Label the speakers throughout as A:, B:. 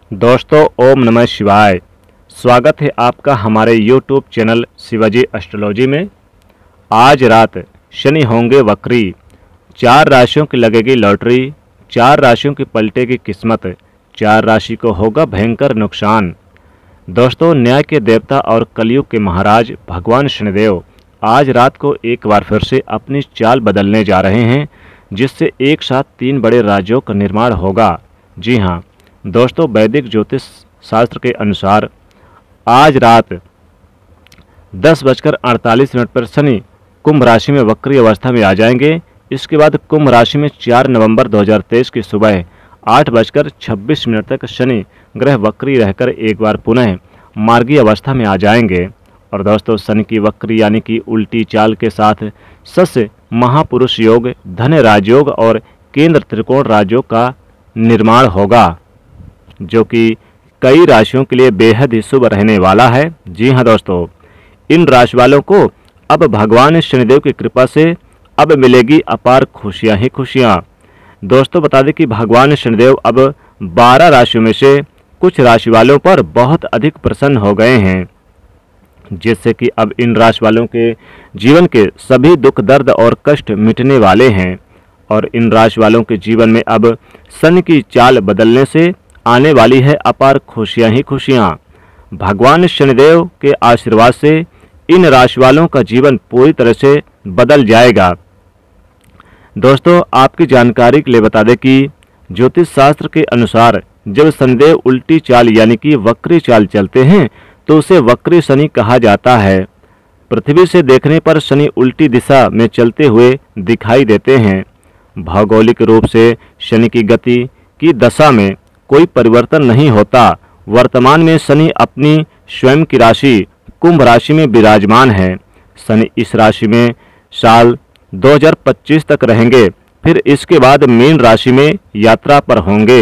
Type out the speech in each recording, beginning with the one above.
A: दोस्तों, ओम नमः शिवाय। स्वागत है आपका हमारे YouTube चैनल शिवाजी एस्ट्रोलॉजी में। आज रात शनि होंगे वक्री। 4 राशियों की लगेगी लॉटरी, 4 राशियों की पलटेगी किस्मत, 4 राशि को होगा भयंकर नुकसान। दोस्तों, न्याय के देवता और कलयुग के महाराज भगवान शनिदेव आज रात को एक बार फिर से अपनी चाल बदलने जा रहे हैं, जिससे एक साथ 3 बड़े राज्यों का निर्माण होगा। जी हाँ दोस्तों, वैदिक ज्योतिष शास्त्र के अनुसार आज रात 10:48 पर शनि कुंभ राशि में वक्री अवस्था में आ जाएंगे। इसके बाद कुंभ राशि में 4 नवंबर 2023 की सुबह 8:26 तक शनि ग्रह वक्री रहकर एक बार पुनः मार्गी अवस्था में आ जाएंगे। और दोस्तों, शनि की वक्री यानी कि उल्टी चाल के साथ सस्य महापुरुष योग, धन राजयोग और केंद्र त्रिकोण राजयोग का निर्माण होगा, जो कि कई राशियों के लिए बेहद ही शुभ रहने वाला है। जी हाँ दोस्तों, इन राशि वालों को अब भगवान शनिदेव की कृपा से अब मिलेगी अपार खुशियां ही खुशियां। दोस्तों, बता दें कि भगवान शनिदेव अब 12 राशियों में से कुछ राशि वालों पर बहुत अधिक प्रसन्न हो गए हैं, जिससे कि अब इन राशि वालों के जीवन के सभी दुख दर्द और कष्ट मिटने वाले हैं। और इन राशि वालों के जीवन में अब शनि की चाल बदलने से आने वाली है अपार खुशियां ही खुशियां। भगवान शनिदेव के आशीर्वाद से इन राशि वालों का जीवन पूरी तरह से बदल जाएगा। दोस्तों, आपकी जानकारी के लिए बता दें कि ज्योतिष शास्त्र के अनुसार जब शनिदेव उल्टी चाल यानी कि वक्री चाल चलते हैं तो उसे वक्री शनि कहा जाता है। पृथ्वी से देखने पर शनि उल्टी दिशा में चलते हुए दिखाई देते हैं। भौगोलिक रूप से शनि की गति की दशा में कोई परिवर्तन नहीं होता। वर्तमान में शनि अपनी स्वयं की राशि कुंभ राशि में विराजमान है। शनि इस राशि में साल 2025 तक रहेंगे, फिर इसके बाद मीन राशि में यात्रा पर होंगे।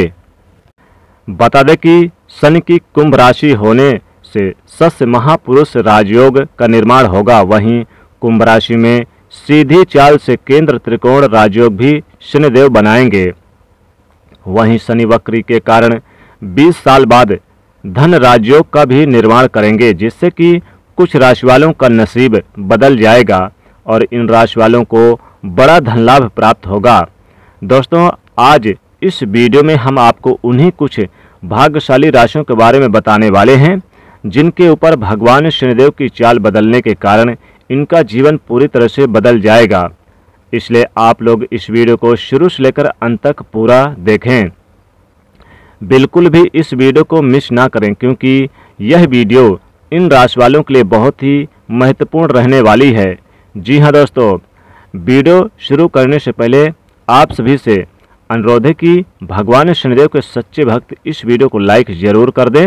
A: बता दें कि शनि की कुंभ राशि होने से सस्य महापुरुष राजयोग का निर्माण होगा। वहीं कुंभ राशि में सीधी चाल से केंद्र त्रिकोण राजयोग भी शनिदेव बनाएंगे। वहीं शनि वक्री के कारण 20 साल बाद धन राजयोग का भी निर्माण करेंगे, जिससे कि कुछ राशि वालों का नसीब बदल जाएगा और इन राशि वालों को बड़ा धन लाभ प्राप्त होगा। दोस्तों, आज इस वीडियो में हम आपको उन्हीं कुछ भाग्यशाली राशियों के बारे में बताने वाले हैं, जिनके ऊपर भगवान शनिदेव की चाल बदलने के कारण इनका जीवन पूरी तरह से बदल जाएगा। इसलिए आप लोग इस वीडियो को शुरू से लेकर अंत तक पूरा देखें। बिल्कुल भी इस वीडियो को मिस ना करें, क्योंकि यह वीडियो इन राशि वालों के लिए बहुत ही महत्वपूर्ण रहने वाली है। जी हाँ दोस्तों, वीडियो शुरू करने से पहले आप सभी से अनुरोध है कि भगवान शनिदेव के सच्चे भक्त इस वीडियो को लाइक जरूर कर दें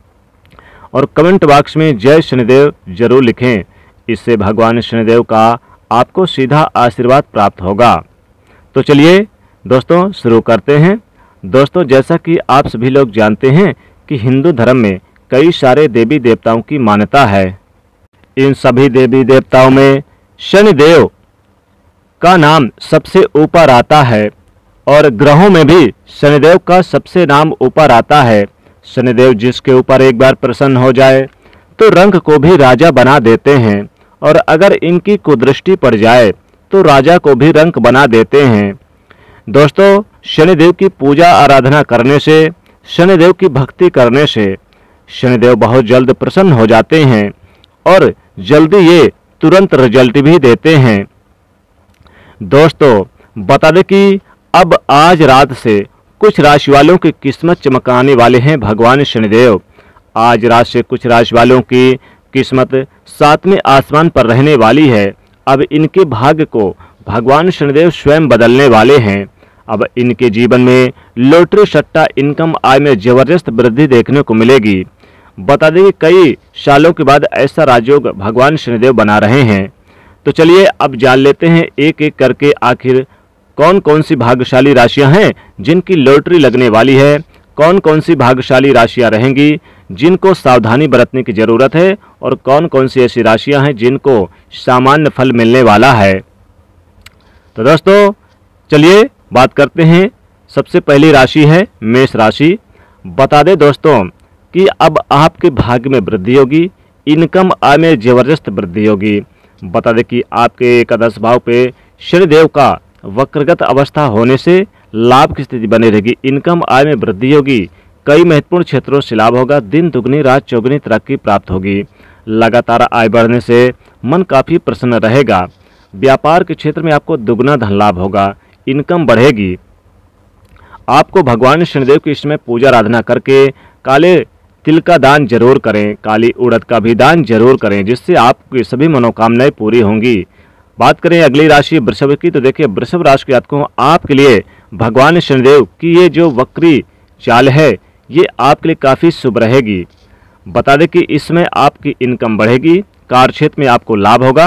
A: और कमेंट बॉक्स में जय शनिदेव जरूर लिखें। इससे भगवान शनिदेव का आपको सीधा आशीर्वाद प्राप्त होगा। तो चलिए दोस्तों शुरू करते हैं। दोस्तों, जैसा कि आप सभी लोग जानते हैं कि हिंदू धर्म में कई सारे देवी देवताओं की मान्यता है। इन सभी देवी देवताओं में शनिदेव का नाम सबसे ऊपर आता है और ग्रहों में भी शनिदेव का सबसे नाम ऊपर आता है। शनिदेव जिसके ऊपर एक बार प्रसन्न हो जाए तो रंक को भी राजा बना देते हैं, और अगर इनकी कुदृष्टि पड़ जाए तो राजा को भी रंक बना देते हैं। दोस्तों, शनिदेव की पूजा आराधना करने से, शनिदेव की भक्ति करने से शनिदेव बहुत जल्द प्रसन्न हो जाते हैं और जल्दी ये तुरंत रिजल्ट भी देते हैं। दोस्तों, बता दें कि अब आज रात से कुछ राशि वालों की किस्मत चमकाने वाले हैं भगवान शनिदेव। आज रात से कुछ राशि वालों की किस्मत 7वें आसमान पर रहने वाली है। अब इनके भाग्य को भगवान शनिदेव स्वयं बदलने वाले हैं। अब इनके जीवन में लॉटरी सट्टा इनकम आय में जबरदस्त वृद्धि देखने को मिलेगी। बता दें कि कई सालों के बाद ऐसा राजयोग भगवान शनिदेव बना रहे हैं। तो चलिए अब जान लेते हैं एक एक करके आखिर कौन कौन सी भाग्यशाली राशियां हैं जिनकी लॉटरी लगने वाली है, कौन कौन सी भाग्यशाली राशियां रहेंगी जिनको सावधानी बरतने की जरूरत है, और कौन कौन सी ऐसी राशियां हैं जिनको सामान्य फल मिलने वाला है। तो दोस्तों चलिए बात करते हैं। सबसे पहली राशि है मेष राशि। बता दें दोस्तों कि अब आपके भाग्य में वृद्धि होगी, इनकम आय में जबरदस्त वृद्धि होगी। बता दें कि आपके एकादश भाव पे शनिदेव का वक्रगत अवस्था होने से लाभ की स्थिति बनी रहेगी, इनकम आय में वृद्धि होगी, कई महत्वपूर्ण क्षेत्रों से लाभ होगा, दिन दुगनी रात चौगुनी तरक्की प्राप्त होगी। लगातार आय बढ़ने से मन काफ़ी प्रसन्न रहेगा। व्यापार के क्षेत्र में आपको दुगना धन लाभ होगा, इनकम बढ़ेगी। आपको भगवान शनिदेव की इस समय पूजा आराधना करके काले तिल का दान जरूर करें, काली उड़द का भी दान जरूर करें, जिससे आपकी सभी मनोकामनाएं पूरी होंगी। बात करें अगली राशि वृषभ की, तो देखिए वृषभ राशि के जातकों आपके लिए भगवान शनिदेव की ये जो वक्री चाल है ये आपके लिए काफ़ी शुभ रहेगी। बता दें कि इसमें आपकी इनकम बढ़ेगी, कार्य क्षेत्र में आपको लाभ होगा,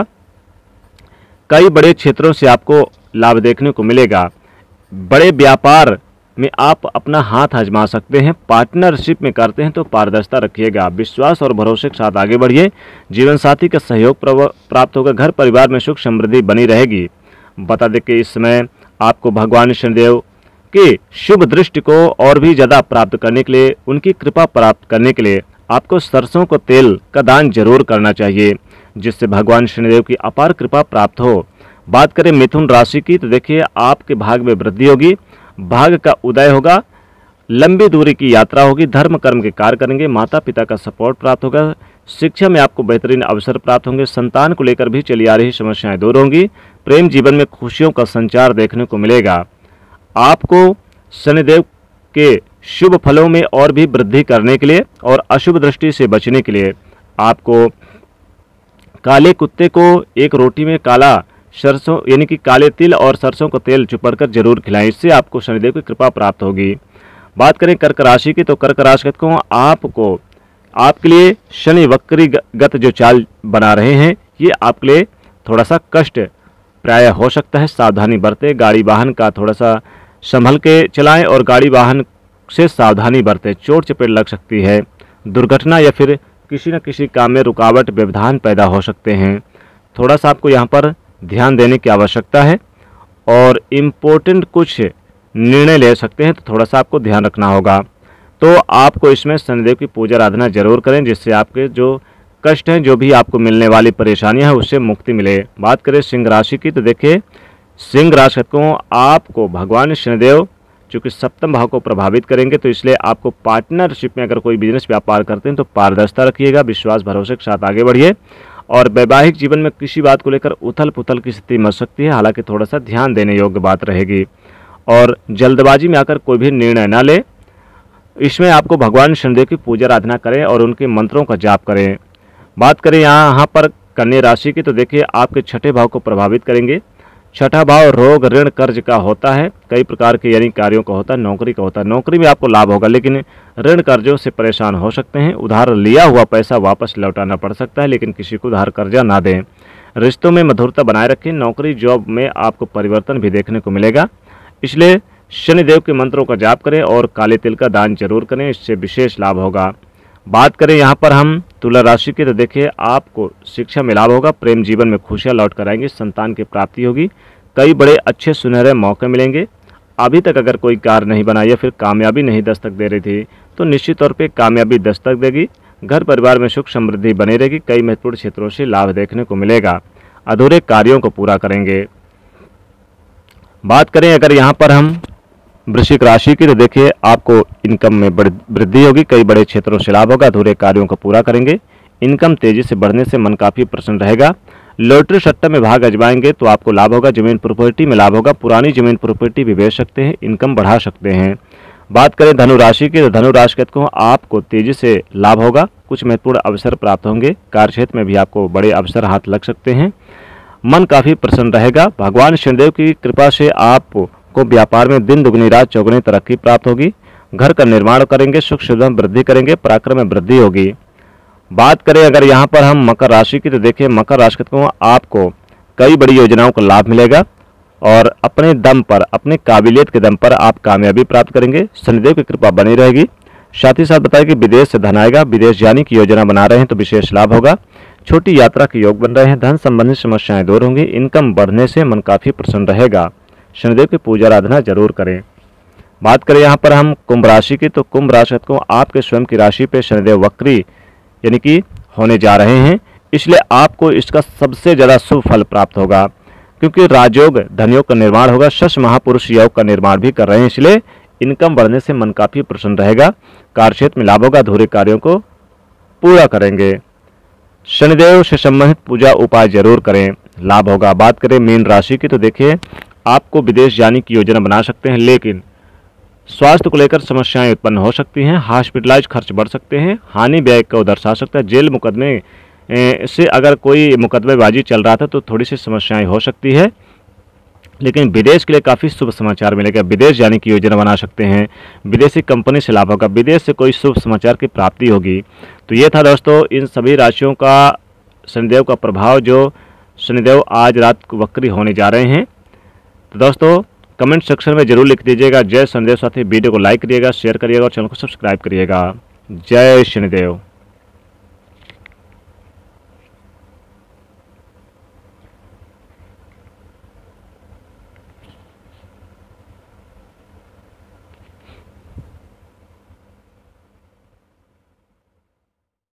A: कई बड़े क्षेत्रों से आपको लाभ देखने को मिलेगा। बड़े व्यापार में आप अपना हाथ आजमा सकते हैं, पार्टनरशिप में करते हैं तो पारदर्शिता रखिएगा, विश्वास और भरोसे के साथ आगे बढ़िए, जीवन साथी का सहयोग प्राप्त होगा, घर परिवार में सुख समृद्धि बनी रहेगी। बता दें कि इस समय आपको भगवान शनिदेव की शुभ दृष्टि को और भी ज़्यादा प्राप्त करने के लिए, उनकी कृपा प्राप्त करने के लिए आपको सरसों को तेल का दान जरूर करना चाहिए, जिससे भगवान शनिदेव की अपार कृपा प्राप्त हो। बात करें मिथुन राशि की, तो देखिए आपके भाग में वृद्धि होगी, भाग का उदय होगा, लंबी दूरी की यात्रा होगी, धर्म कर्म के कार्य करेंगे, माता पिता का सपोर्ट प्राप्त होगा, शिक्षा में आपको बेहतरीन अवसर प्राप्त होंगे, संतान को लेकर भी चली आ रही समस्याएं दूर होंगी, प्रेम जीवन में खुशियों का संचार देखने को मिलेगा। आपको शनिदेव के शुभ फलों में और भी वृद्धि करने के लिए और अशुभ दृष्टि से बचने के लिए आपको काले कुत्ते को एक रोटी में काला सरसों यानी कि काले तिल और सरसों को तेल चुपड़कर जरूर खिलाएं, इससे आपको शनिदेव की कृपा प्राप्त होगी। बात करें कर्क राशि की, तो कर्क राशि को आपको आपके लिए शनि वक्री गत जो चाल बना रहे हैं ये आपके लिए थोड़ा सा कष्ट प्राय हो सकता है, सावधानी बरतें, गाड़ी वाहन का थोड़ा सा संभल के चलाएं और गाड़ी वाहन से सावधानी बरतें, चोट चपेट लग सकती है, दुर्घटना या फिर किसी न किसी काम में रुकावट व्यवधान पैदा हो सकते हैं, थोड़ा सा आपको यहाँ पर ध्यान देने की आवश्यकता है और इम्पोर्टेंट कुछ निर्णय ले सकते हैं तो थोड़ा सा आपको ध्यान रखना होगा। तो आपको इसमें शनिदेव की पूजा आराधना जरूर करें, जिससे आपके जो कष्ट हैं, जो भी आपको मिलने वाली परेशानियां हैं उससे मुक्ति मिले। बात करें सिंह राशि की, तो देखिए सिंह राशि को आपको भगवान शनिदेव चूँकि सप्तम भाव को प्रभावित करेंगे, तो इसलिए आपको पार्टनरशिप में अगर कोई बिजनेस व्यापार करते हैं तो पारदर्शिता रखिएगा, विश्वास भरोसे के साथ आगे बढ़िए और वैवाहिक जीवन में किसी बात को लेकर उथल पुथल की स्थिति मच सकती है, हालांकि थोड़ा सा ध्यान देने योग्य बात रहेगी और जल्दबाजी में आकर कोई भी निर्णय न ले। इसमें आपको भगवान शनिदेव की पूजा आराधना करें और उनके मंत्रों का जाप करें। बात करें यहाँ पर कन्या राशि की, तो देखिए आपके छठे भाव को प्रभावित करेंगे। छठा भाव रोग ऋण कर्ज का होता है, कई प्रकार के यानी कार्यों का होता है, नौकरी का होता है, नौकरी में आपको लाभ होगा लेकिन ऋण कर्जों से परेशान हो सकते हैं, उधार लिया हुआ पैसा वापस लौटाना पड़ सकता है, लेकिन किसी को उधार कर्जा ना दें। रिश्तों में मधुरता बनाए रखें, नौकरी जॉब में आपको परिवर्तन भी देखने को मिलेगा, इसलिए शनिदेव के मंत्रों का जाप करें और काले तिल का दान जरूर करें, इससे विशेष लाभ होगा। बात करें यहाँ पर हम तुला राशि की, तो देखिए आपको शिक्षा में लाभ होगा, प्रेम जीवन में खुशियाँ लौट कर आएंगी, संतान की प्राप्ति होगी, कई बड़े अच्छे सुनहरे मौके मिलेंगे। अभी तक अगर कोई कार्य नहीं बना या फिर कामयाबी नहीं दस्तक दे रही थी तो निश्चित तौर पे कामयाबी दस्तक देगी, घर परिवार में सुख समृद्धि बनी रहेगी, कई महत्वपूर्ण क्षेत्रों से लाभ देखने को मिलेगा, अधूरे कार्यों को पूरा करेंगे। बात करें अगर यहाँ पर हम वृश्चिक राशि की, तो देखिए आपको इनकम में वृद्धि होगी, कई बड़े क्षेत्रों से लाभ होगा, अधूरे कार्यों को पूरा करेंगे, इनकम तेजी से बढ़ने से मन काफ़ी प्रसन्न रहेगा। लॉटरी सट्टा में भाग आजमाएंगे तो आपको लाभ होगा, जमीन प्रॉपर्टी में लाभ होगा, पुरानी जमीन प्रॉपर्टी भी बेच सकते हैं, इनकम बढ़ा सकते हैं। बात करें धनु राशि की, तो धनु राशि को आपको तेजी से लाभ होगा, कुछ महत्वपूर्ण अवसर प्राप्त होंगे, कार्यक्षेत्र में भी आपको बड़े अवसर हाथ लग सकते हैं, मन काफ़ी प्रसन्न रहेगा। भगवान शनिदेव की कृपा से आपको व्यापार में दिन दुगनी रात चौगुनी तरक्की प्राप्त होगी, घर का निर्माण करेंगे, सुख सुविधा में वृद्धि करेंगे, पराक्रम में वृद्धि होगी। बात करें अगर यहाँ पर हम मकर राशि की, तो देखिए मकर राशि को आपको कई बड़ी योजनाओं का लाभ मिलेगा और अपने दम पर, अपने काबिलियत के दम पर आप कामयाबी प्राप्त करेंगे, शनिदेव की कृपा बनी रहेगी। साथ ही साथ बताया कि विदेश से धन आएगा, विदेश जाने की योजना बना रहे हैं तो विशेष लाभ होगा, छोटी यात्रा के योग बन रहे हैं, धन संबंधी समस्याएं दूर होंगी, इनकम बढ़ने से मन काफ़ी प्रसन्न रहेगा। शनिदेव की पूजा आराधना जरूर करें। बात करें यहाँ पर हम कुंभ राशि की, तो कुंभ राशि को आपके स्वयं की राशि पे शनिदेव वक्री यानी कि होने जा रहे हैं, इसलिए आपको इसका सबसे ज़्यादा शुभ फल प्राप्त होगा, क्योंकि राजयोग धनयोग का निर्माण होगा, शश महापुरुष योग का निर्माण भी कर रहे हैं, इसलिए इनकम बढ़ने से मन काफ़ी प्रसन्न रहेगा। कार्यक्षेत्र में लाभ होगा, अधूरे कार्यों को पूरा करेंगे। शनिदेव से संबंधित पूजा उपाय जरूर करें, लाभ होगा। बात करें मीन राशि की, तो देखिए आपको विदेश जाने की योजना बना सकते हैं, लेकिन स्वास्थ्य को लेकर समस्याएं उत्पन्न हो सकती हैं, हॉस्पिटलाइज खर्च बढ़ सकते हैं, हानि व्यय को दर्शा सकता है। जेल मुकदमे से अगर कोई मुकदमेबाजी चल रहा था तो थोड़ी सी समस्याएं हो सकती है, लेकिन विदेश के लिए काफ़ी शुभ समाचार मिलेगा। विदेश जाने की योजना बना सकते हैं, विदेशी कंपनी से लाभ होगा, विदेश से कोई शुभ समाचार की प्राप्ति होगी। तो ये था दोस्तों इन सभी राशियों का शनिदेव का प्रभाव, जो शनिदेव आज रात को वक्री होने जा रहे हैं। तो दोस्तों कमेंट सेक्शन में जरूर लिख दीजिएगा जय शनिदेव। साथ ही वीडियो को लाइक करिएगा, शेयर करिएगा और चैनल को सब्सक्राइब करिएगा। जय शनिदेव।